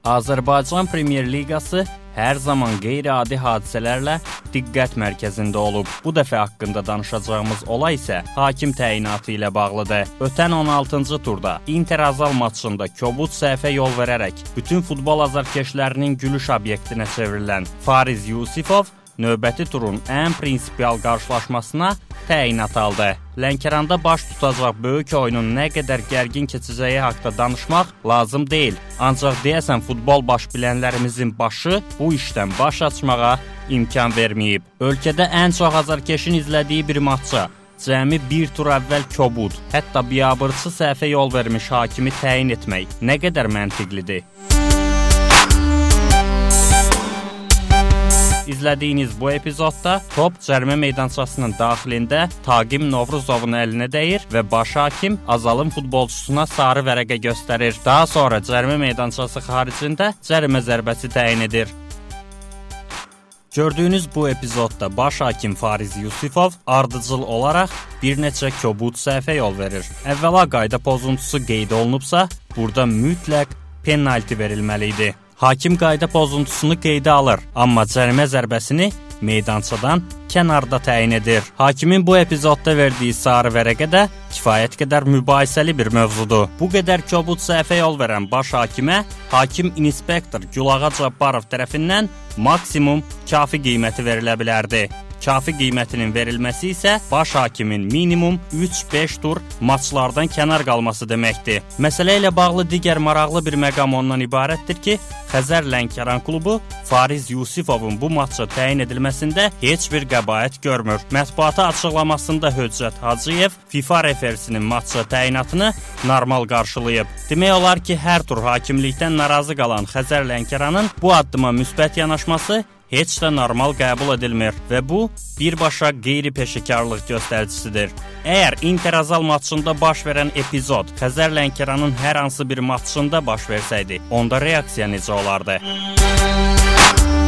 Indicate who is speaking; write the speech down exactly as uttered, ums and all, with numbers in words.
Speaker 1: Azərbaycan Premyer Liqası hər zaman qeyri-adi hadisələrlə diqqət mərkəzində olub. Bu dəfə haqqında danışacağımız olay isə hakim təyinatı ilə bağlıdır. Ötən on altıncı turda Inter-Azal maçında kobud səhvə yol verərək bütün futbol azarkeşlərinin gülüş obyektinə çevrilən Fariz Yusifov növbəti turun ən prinsipial qarşılaşmasına təyinat aldı. Lənkəranda baş tutacaq böyük oyunun nə qədər gərgin keçəcəyi haqda danışmaq lazım deyil. Ancaq deyəsən futbol baş bilənlərimizin başı bu işdən baş açmağa imkan verməyib. Ölkədə ən çox azarkeşin izlədiyi bir maçça cəmi bir tur əvvəl kobud, hətta biabırçı səhvə yol vermiş hakimi təyin etmək nə qədər məntiqlidir? İzlədiyiniz bu epizodda top cərimə meydançasının daxilində Taqim Novruzovun əlinə dəyir və baş hakim Azalın futbolçusuna sarı vərəqə göstərir. Daha sonra cərimə meydançası xaricində cərimə zərbəsi təyin edir. Gördüyünüz bu epizodda baş hakim Fariz Yusifov ardıcıl olaraq bir neçə kobud səhvə yol verir. Əvvəla qayda pozuntusu qeyd olunubsa, burada mütləq penalti verilməli idi. Hakim qayda pozuntusunu qeydə alır, amma cərimə zərbəsini meydançadan kənarda təyin edir. Hakimin bu epizodda verdiyi sarı vərəqə də kifayət qədər mübahisəli bir mövzudur. Bu qədər kobud səhvə yol verən baş hakimə hakim inspektor Gülağa Cabbarov tərəfindən maksimum kafi qiyməti verilə bilərdi. Kafi qiymətinin verilməsi isə baş hakimin minimum üç beş tur maçlardan kənar qalması deməkdir. Məsələ ilə bağlı digər maraqlı bir məqam ondan ibarətdir ki, Xəzər Lənkəran klubu Fariz Yusifovun bu maçda təyin edilməsində heç bir qəbahət görmür. Mətbuata açıqlamasında Höccət Hacıyev FIFA referisinin maçda təyinatını normal qarşılayıb. Demək olar ki, hər tur hakimlikdən narazı qalan Xəzər Lənkəranın bu addıma müsbət yanaşması heç də normal qəbul edilmir və bu birbaşa qeyri-peşəkarlıq göstəricisidir. Əgər Inter-Azal maçında baş verən epizod Xəzər Lənkəranın hər hansı bir maçında baş versəydi, onda reaksiya necə olardı?